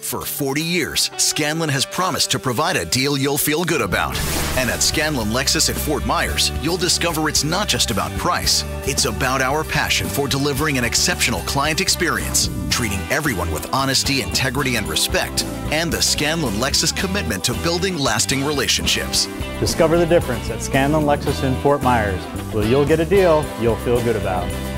For 40 years, Scanlon has promised to provide a deal you'll feel good about. And at Scanlon Lexus at Fort Myers, you'll discover it's not just about price. It's about our passion for delivering an exceptional client experience, treating everyone with honesty, integrity, and respect, and the Scanlon Lexus commitment to building lasting relationships. Discover the difference at Scanlon Lexus in Fort Myers, where you'll get a deal you'll feel good about.